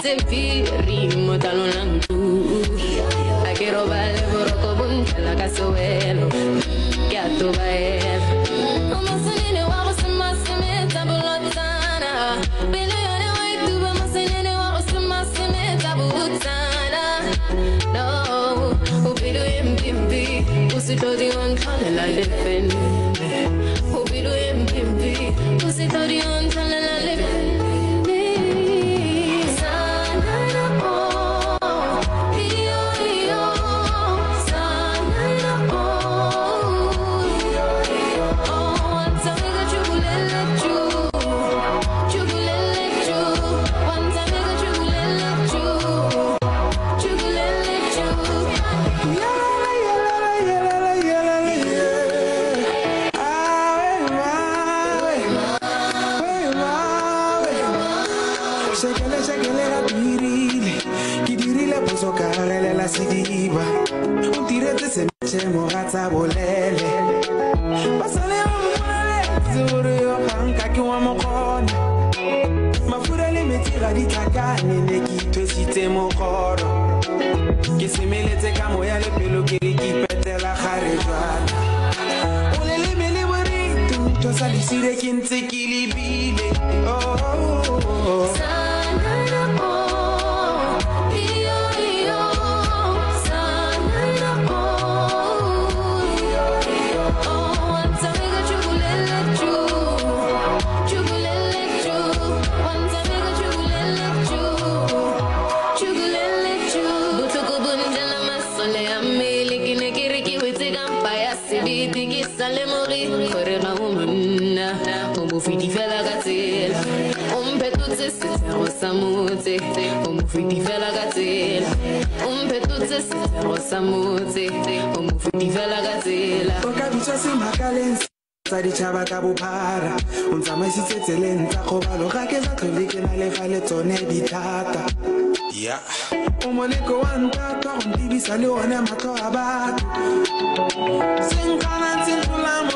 se firimo talonang tu. A que robarle borroco bunta la casuelo. Que a tu baer. Amasanene wa usma semeta bolotana. Billion way tu amasanene wa usma semeta bolotana. No, ubido impimpi. Usitodi on kala la defend. Ubido impimpi. Usitodi on kala la defend. Bolele basale zuru yo hanka ki wa mokona mafura le metira di takane ne ki twesite mokoro ki semeletse ka moya le pelo ke ri ki petela khare jwana olele mele bori tu to salisire ki ntse ki libile oh Sananapo Fiti fela gatela, petutse sitero samute, fiti fela gatela, petutse sitero samute, fiti fela gatela. Okabicha simakalensi, sadi chaba kabupara, unzama isitselenta kobalo kake zatolike na lefale tsone ditata. Yeah. Umoleko wantata, umbibisa le one mato abatu. Singana ntintulamo